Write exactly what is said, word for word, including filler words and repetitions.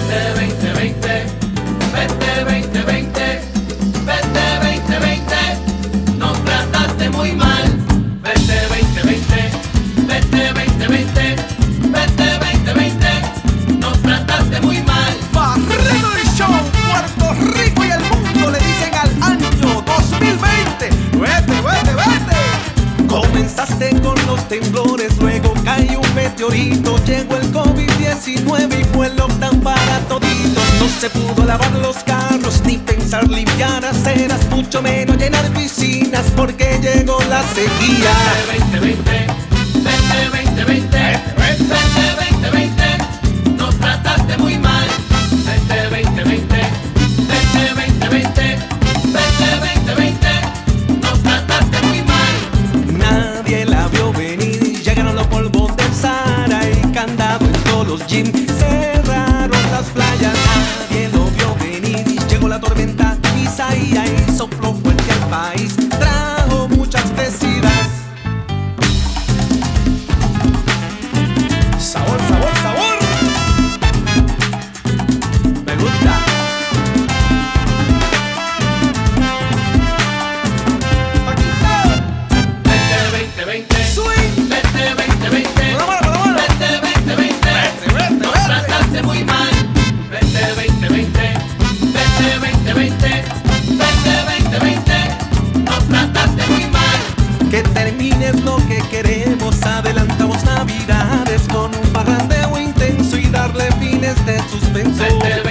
Vete veinte veinte, vete veinte veinte, vete veinte veinte, nos trataste muy mal. Vete veinte veinte, vete veinte veinte, vete veinte veinte, nos trataste muy mal. Barrero del show, Puerto Rico y el mundo le dicen al año dos mil veinte. Vete, vete, vete. Comenzaste con los temblores, luego cayó un meteorito, llegó el COVID diecinueve y fue el lockdown para toditos. No se pudo lavar los carros, ni pensar limpiar aceras, mucho menos llenar piscinas, porque llegó la sequía. Vete veinte veinte, vete veinte veinte, vete veinte veinte, nos trataste muy mal. Vete veinte veinte, vete veinte veinte, vete veinte veinte, nos trataste muy mal. Nadie la vio venir, llegaron los polvos del Sahara y candado en todos los gyms, cerraron las playas. Nadie lo vio venir, llegó la tormenta Isaías y sopló fuerte al país, trajo muchas pérdidas. Sabor, sabor, sabor. Me gusta. Aquí está. Vete veinte veinte, Swing. vete veinte veinte, Bueno, bueno, bueno. vete veinte veinte, Vete, vete, nos vete. trataste muy mal. Vete veinte veinte, vete veinte veinte, vete veinte veinte, nos trataste muy mal. Que termine es lo que queremos, adelantamos navidades con un parrandeo intenso y darle fines de suspenso. Vete